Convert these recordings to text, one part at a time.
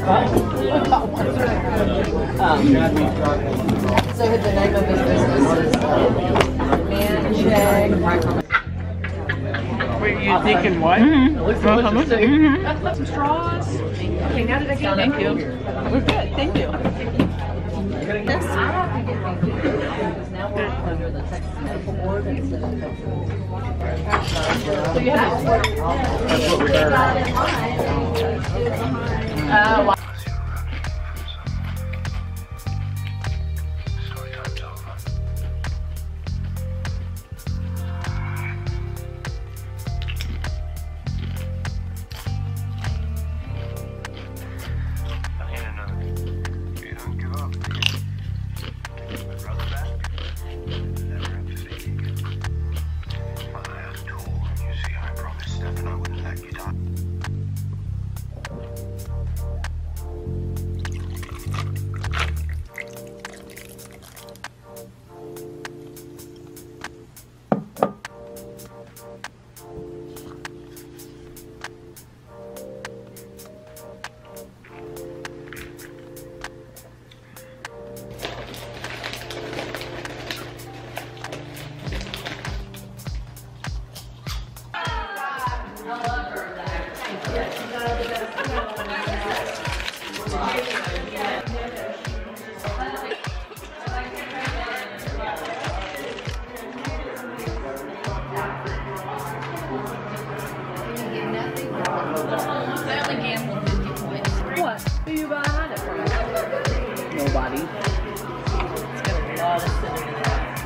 So the name of his business is Man Check. Were you thinking what? Some straws. Okay, now that I get thank you. We're good, thank you. This I have to get because now we're under the Texas Medical Board instead of Texas. So you have That's what we heard. What? Who you buying it from? Nobody. It's got a lot of cinnamon.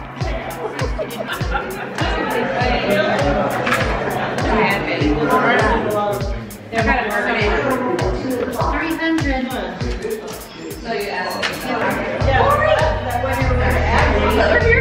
They're kind of mermaid. 300. So you asked me. Yeah.